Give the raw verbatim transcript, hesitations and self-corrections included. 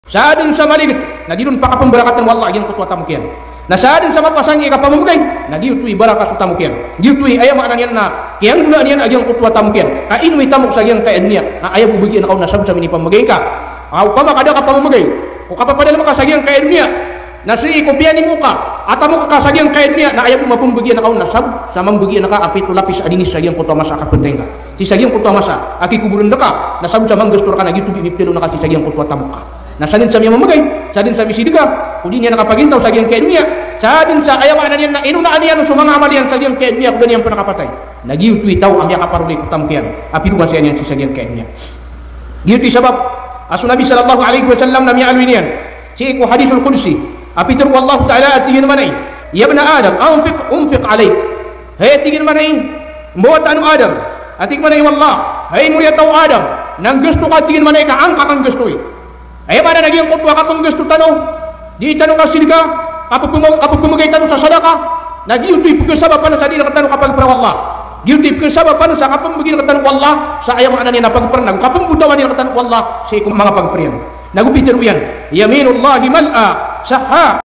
Sadin sa maligit, na di pa kapambarakatan wallah yan kutwa tamukian. Na sadin sa mapasangi kapamumugay, na di utu'i barakas tamukian. Di utu'i ayam anan yan na kiyang dula niyan agyang kutwa tamukian. Na inu'i tamuk sa gyang kayan niya, na ayaw bubugian ako nasab sa minipamagay ka. Aw pa makada kapamumugay, o kapapadala mo ka sa gyang kayan niya, na si ikopian ni muka, at mo ka sa gyang kayan niya, na ayaw mapumbugian ako nasab sa mambugian ka apit lapis adinis sa gyang kutwa masa kapenteng ka. Si sa gyang kutwa masa, akikubulan ka, nasab sa manggastor ka na gitu bibipilo na kasi sa gyang kutwa tamuk ka. Nasanin sa miya mamagay, sadin sa misidiga, kung di niya nakapagintaw sa giyang kain niya, sadin sa ayaw na niya na inunaan niya sa mga amalian sa giyang kain niya, kung ganyan pa nakapatay. Nagiutu'i taw ang miya kaparuli kutam kiyan, apiruan siya niyan sa giyang kain niya. Giutu'i sabab, aso Nabi sallallahu alaihi wasallam na miya alwin yan, si iku hadisul qudsi, apitur wallahu ta'ala at tingin manay, ya ibn Adam, unfiq, unfiq alaik. Hey, tingin manay, mbuhat anu Adam, at tingin manay wallah, hey muriya taw Adam, nang gusto ka tingin manay ka, angka kang gusto'y. Ay pada naging kutwa kapag gusto tanong, di tanong ka silga, kapag, pumag, kapag pumagay tanong sa sadaka, nag-iutoy pagkasaba pa na sa di nakatanong kapag parawallah. Giutoy pagkasaba pa na sa kapag maging nakatanong wallah, sa ayaw mga niya napagparanang, kapag butawan niya nakatanong wallah, sa ikong mga pagpariyan. Nagupitin mo yan, yaminullahi mal'a, saha.